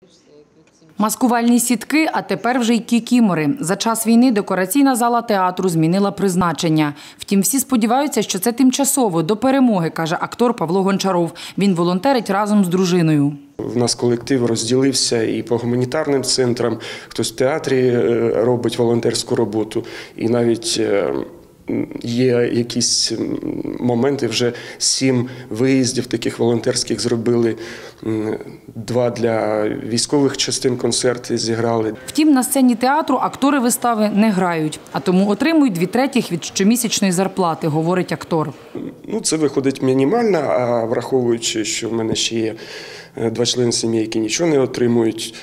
Маскувальні сітки, а тепер вже й кікімори. За час війни декораційна зала театру змінила призначення. Втім, всі сподіваються, що це тимчасово, до перемоги, каже актор Павло Гончаров. Він волонтерить разом з дружиною. У нас колектив розділився і по гуманітарним центрам, хтось в театрі робить волонтерську роботу, і навіть є якісь моменти, вже 7 виїздів таких волонтерських зробили, 2 для військових частин концерти зіграли. Втім, на сцені театру актори вистави не грають, а тому отримують 2/3 від щомісячної зарплати, говорить актор. Це виходить мінімально, а враховуючи, що в мене ще є 2 члени сім'ї, які нічого не отримують,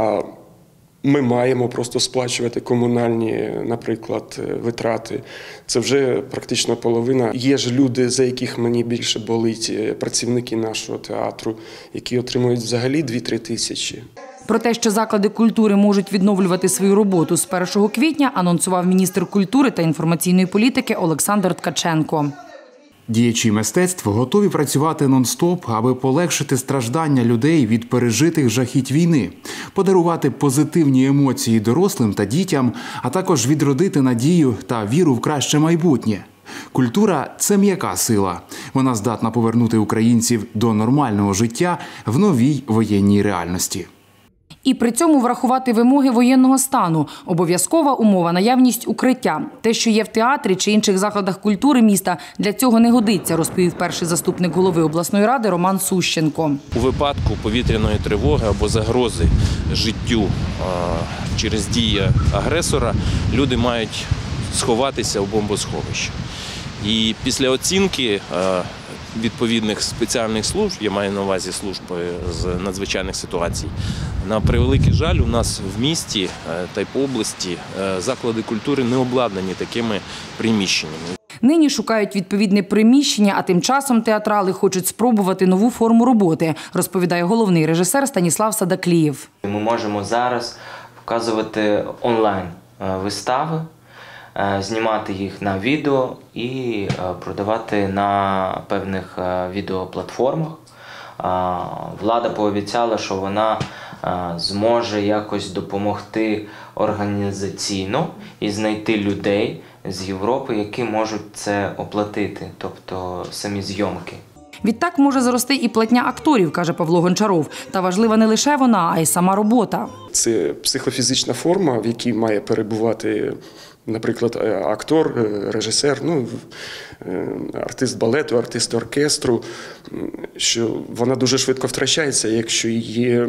ми маємо просто сплачувати комунальні, наприклад, витрати. Це вже практично половина. Є ж люди, за яких мені більше болить, працівники нашого театру, які отримують взагалі 2-3 тисячі. Про те, що заклади культури можуть відновлювати свою роботу з 1 квітня, анонсував міністр культури та інформаційної політики Олександр Ткаченко. Діячі мистецтв готові працювати нон-стоп, аби полегшити страждання людей від пережитих жахіть війни, подарувати позитивні емоції дорослим та дітям, а також відродити надію та віру в краще майбутнє. Культура – це м'яка сила. Вона здатна повернути українців до нормального життя в новій воєнній реальності. І при цьому врахувати вимоги воєнного стану. Обов'язкова умова – наявність укриття. Те, що є в театрі чи інших закладах культури міста, для цього не годиться, розповів перший заступник голови обласної ради Роман Сущенко. У випадку повітряної тривоги або загрози життю через дії агресора люди мають сховатися в бомбосховищі. І після оцінки відповідних спеціальних служб, я маю на увазі служби з надзвичайних ситуацій, на превеликий жаль, у нас в місті та й по області заклади культури не обладнані такими приміщеннями. Нині шукають відповідне приміщення, а тим часом театрали хочуть спробувати нову форму роботи, розповідає головний режисер Станіслав Садаклієв. Ми можемо зараз показувати онлайн вистави, знімати їх на відео і продавати на певних відеоплатформах. Влада пообіцяла, що вона зможе якось допомогти організаційно і знайти людей з Європи, які можуть це оплатити, тобто самі зйомки. Відтак може зрости і платня акторів, каже Павло Гончаров. Та важлива не лише вона, а й сама робота. Це психофізична форма, в якій має перебувати, наприклад, актор, режисер, артист балету, артист оркестру, що вона дуже швидко втрачається, якщо її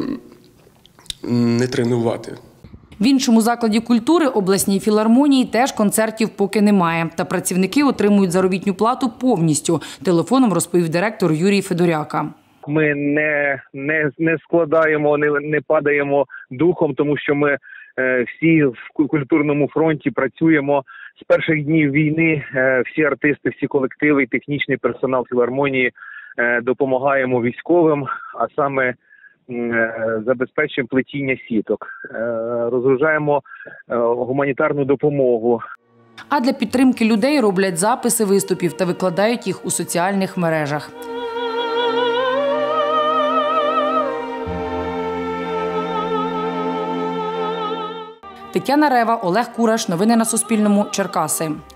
не тренувати. В іншому закладі культури, обласній філармонії, теж концертів поки немає. Та працівники отримують заробітну плату повністю. Телефоном розповів директор Юрій Федоряка. Ми не складаємо, не падаємо духом, тому що ми всі в культурному фронті працюємо. З перших днів війни всі артисти, всі колективи і технічний персонал філармонії допомагаємо військовим, а саме забезпечуємо плетіння сіток, розгружаємо гуманітарну допомогу. А для підтримки людей роблять записи виступів та викладають їх у соціальних мережах. Тетяна Рева, Олег Кураш. Новини на Суспільному. Черкаси.